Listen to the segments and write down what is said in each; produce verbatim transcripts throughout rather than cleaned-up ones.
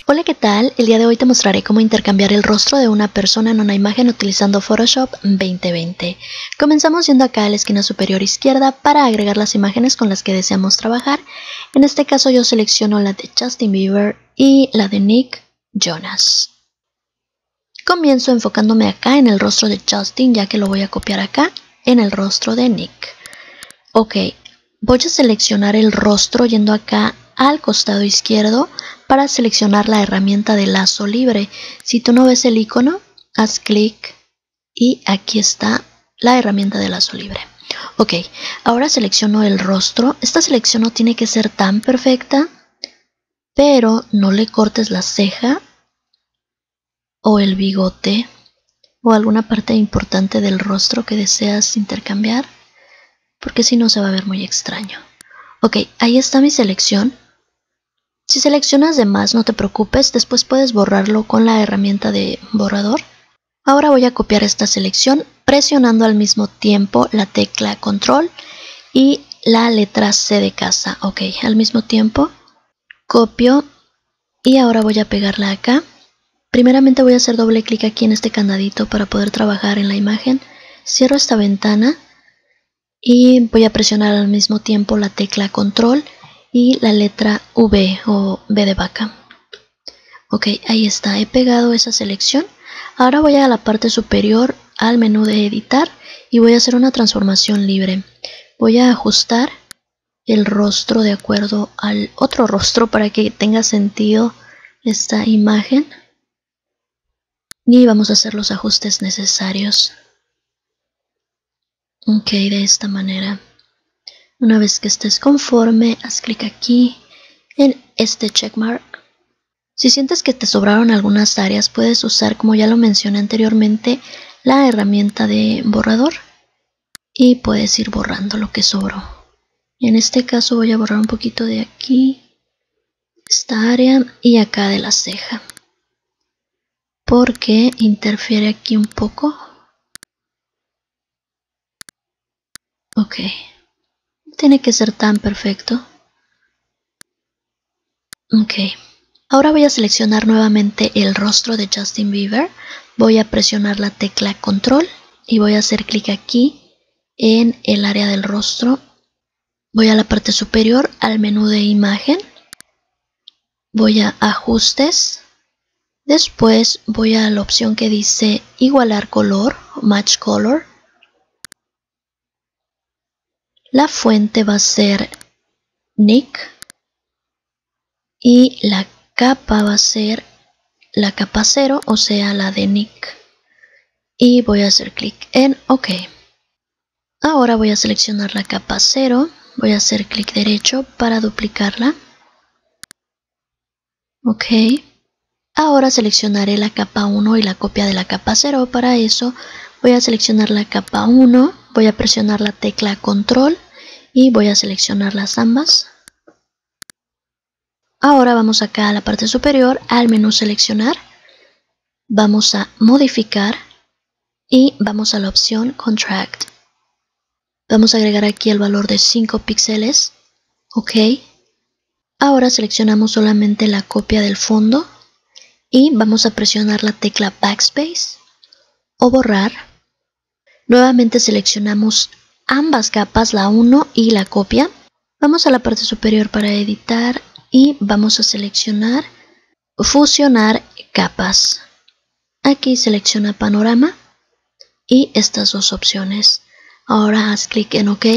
Hola, ¿qué tal? El día de hoy te mostraré cómo intercambiar el rostro de una persona en una imagen utilizando Photoshop veinte veinte. Comenzamos yendo acá a la esquina superior izquierda para agregar las imágenes con las que deseamos trabajar. En este caso yo selecciono la de Justin Bieber y la de Nick Jonas. Comienzo enfocándome acá en el rostro de Justin, ya que lo voy a copiar acá en el rostro de Nick. Ok, voy a seleccionar el rostro yendo acá al costado izquierdo para seleccionar la herramienta de lazo libre. Si tú no ves el icono, haz clic y aquí está la herramienta de lazo libre. Ok, ahora selecciono el rostro. Esta selección no tiene que ser tan perfecta, pero no le cortes la ceja o el bigote o alguna parte importante del rostro que deseas intercambiar, porque si no se va a ver muy extraño. Ok, ahí está mi selección. Si seleccionas de más, no te preocupes, después puedes borrarlo con la herramienta de borrador. Ahora voy a copiar esta selección presionando al mismo tiempo la tecla control y la letra C de casa. Ok, al mismo tiempo copio y ahora voy a pegarla acá. Primeramente voy a hacer doble clic aquí en este candadito para poder trabajar en la imagen. Cierro esta ventana y voy a presionar al mismo tiempo la tecla control y la letra V o V de vaca. Ok, ahí está, he pegado esa selección. Ahora voy a la parte superior al menú de editar y voy a hacer una transformación libre. Voy a ajustar el rostro de acuerdo al otro rostro para que tenga sentido esta imagen. Y vamos a hacer los ajustes necesarios. Ok, de esta manera. Una vez que estés conforme, haz clic aquí en este checkmark. Si sientes que te sobraron algunas áreas, puedes usar, como ya lo mencioné anteriormente, la herramienta de borrador y puedes ir borrando lo que sobró. En este caso voy a borrar un poquito de aquí, esta área y acá de la ceja, porque interfiere aquí un poco. Ok, no tiene que ser tan perfecto. Ok, ahora voy a seleccionar nuevamente el rostro de Justin Bieber. Voy a presionar la tecla control y voy a hacer clic aquí en el área del rostro. Voy a la parte superior al menú de imagen. Voy a ajustes. Después voy a la opción que dice igualar color, match color. La fuente va a ser Nick y la capa va a ser la capa cero, o sea la de Nick. Y voy a hacer clic en OK. Ahora voy a seleccionar la capa cero, voy a hacer clic derecho para duplicarla. OK. Ahora seleccionaré la capa uno y la copia de la capa cero. Para eso voy a seleccionar la capa uno, voy a presionar la tecla control y voy a seleccionarlas ambas. Ahora vamos acá a la parte superior al menú seleccionar. Vamos a modificar y vamos a la opción Contract. Vamos a agregar aquí el valor de cinco píxeles. OK. Ahora seleccionamos solamente la copia del fondo y vamos a presionar la tecla Backspace o borrar. Nuevamente seleccionamos ambas capas, la uno y la copia. Vamos a la parte superior para editar y vamos a seleccionar fusionar capas. Aquí selecciona panorama y estas dos opciones. Ahora haz clic en OK.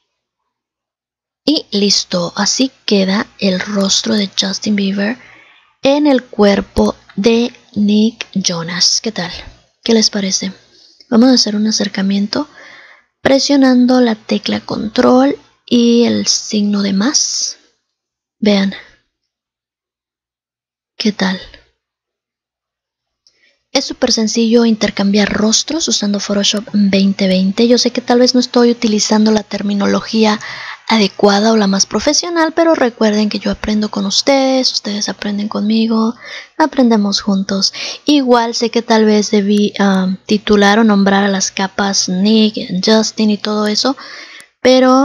Y listo, así queda el rostro de Justin Bieber en el cuerpo de Nick Jonas. ¿Qué tal? ¿Qué les parece? Vamos a hacer un acercamiento presionando la tecla control y el signo de más. Vean. ¿Qué tal? Es súper sencillo intercambiar rostros usando Photoshop veinte veinte. Yo sé que tal vez no estoy utilizando la terminología adecuada o la más profesional, pero recuerden que yo aprendo con ustedes, ustedes aprenden conmigo, aprendemos juntos. Igual sé que tal vez debí um, titular o nombrar a las capas Nick, Justin y todo eso, pero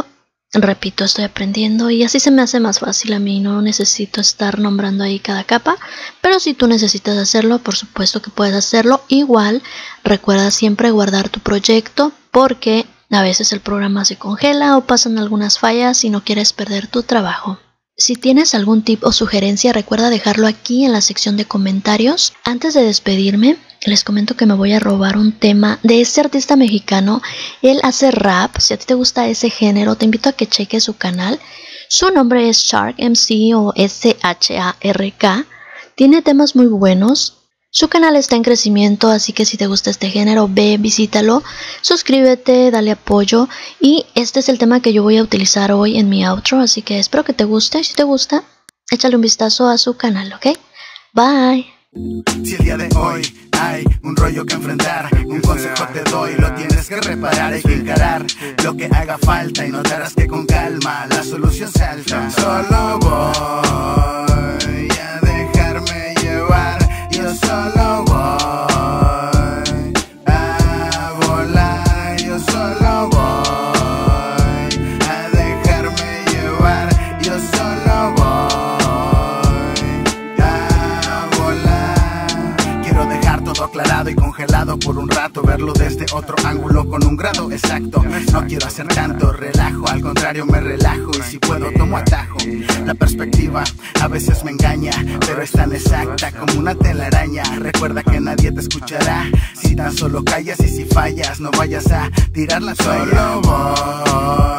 Repito, estoy aprendiendo y así se me hace más fácil a mí, no necesito estar nombrando ahí cada capa, pero si tú necesitas hacerlo, por supuesto que puedes hacerlo. Igual, recuerda siempre guardar tu proyecto porque a veces el programa se congela o pasan algunas fallas y no quieres perder tu trabajo. Si tienes algún tip o sugerencia, recuerda dejarlo aquí en la sección de comentarios. Antes de despedirme, les comento que me voy a robar un tema de este artista mexicano. Él hace rap. Si a ti te gusta ese género, te invito a que cheques su canal. Su nombre es Shark M C o S H A R K. Tiene temas muy buenos. Su canal está en crecimiento, así que si te gusta este género, ve, visítalo, suscríbete, dale apoyo. Y este es el tema que yo voy a utilizar hoy en mi outro, así que espero que te guste. Si te gusta, échale un vistazo a su canal, ¿ok? Bye. Si el día de hoy hay un rollo que enfrentar, un consejo te doy, lo tienes que reparar, hay que encarar lo que haga falta y notarás que con calma la solución salta. Solo voy a dejarme llevar, yo solo voy a volar, yo solo voy a dejarme llevar, yo solo voy a volar. Quiero dejar todo aclarado y congelado por un rato, verlo desde otro ángulo con un grado exacto. No quiero hacer tanto relajo, al contrario me relajo y si puedo tomo atajo. La perspectiva a veces me engaña, pero es tan exacta como una telaraña. Recuerda que nadie te escuchará si tan solo callas y si fallas no vayas a tirar la toalla. Solo voy